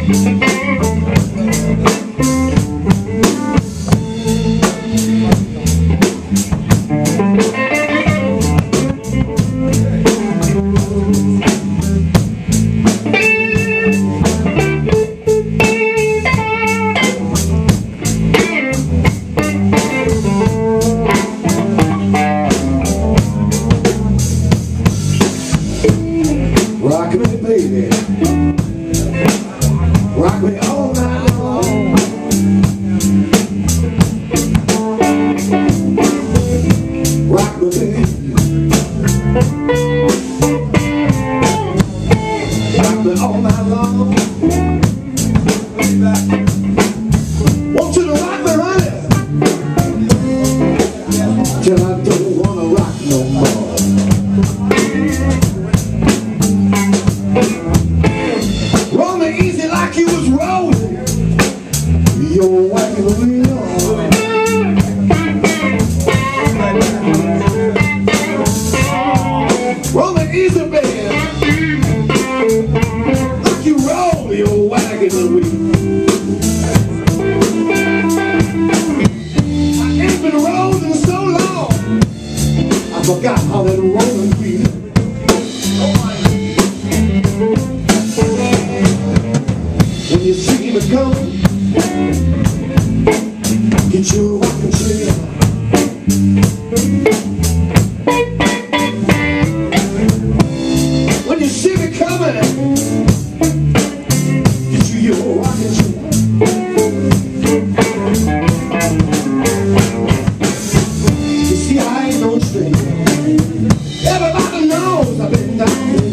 Rock me, baby. Rock me all night long. Rock me, baby. Rock me all night long. Want you to rock me, honey, till I don't wanna rock no more. Roll me easy like you was rolling your wagon wheel. Roll me easy, baby, like you roll your wagon wheel. I ain't been rolling so long, I forgot how that rolling feels. When you see me coming, get your rocking chair. When you see me coming, get you your rocking chair. You see, I ain't no stranger. Everybody knows I've been down here.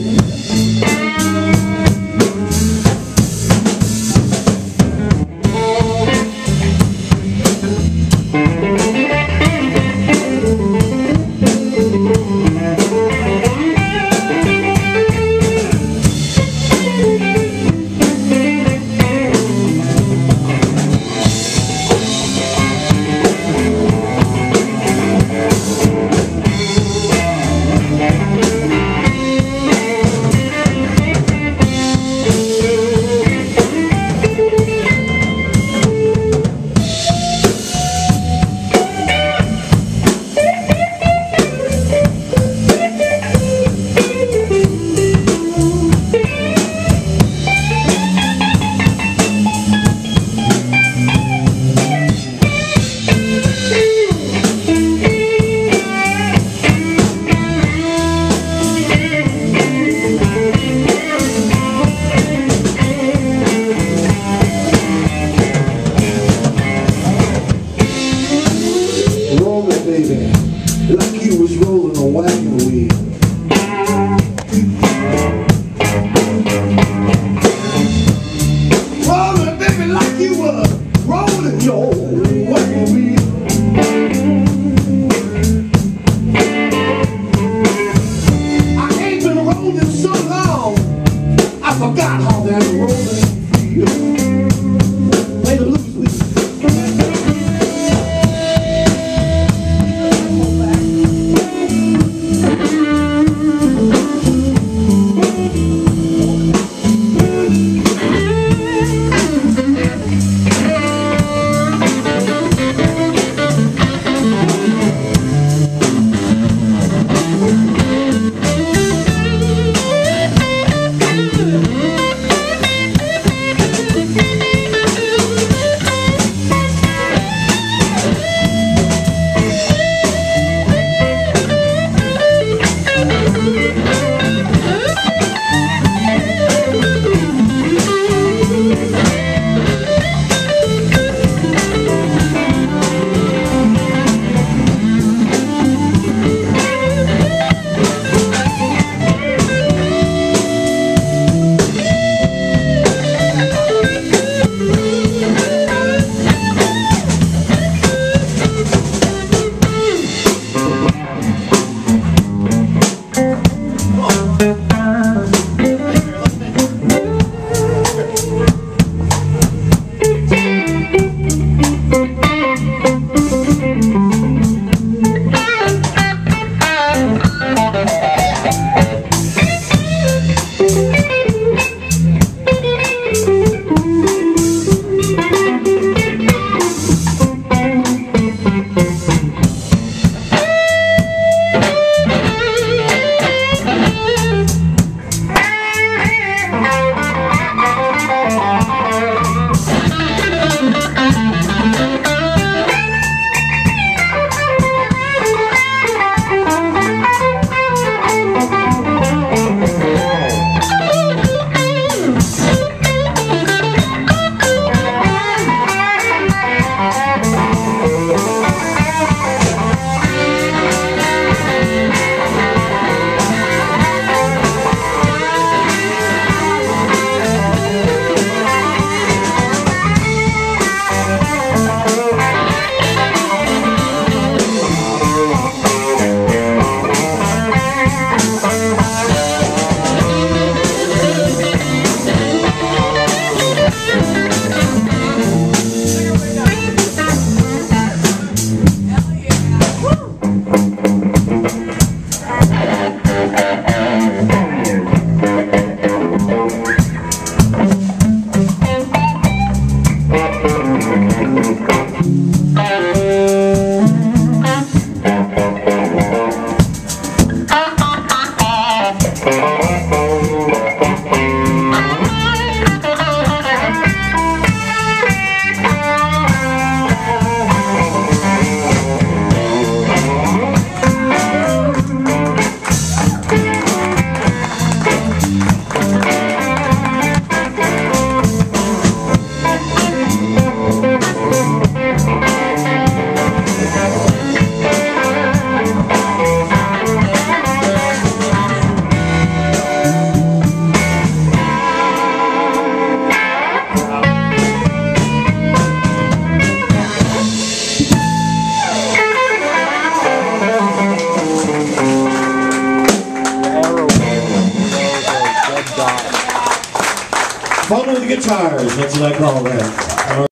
Fun with guitars, that's what I call that.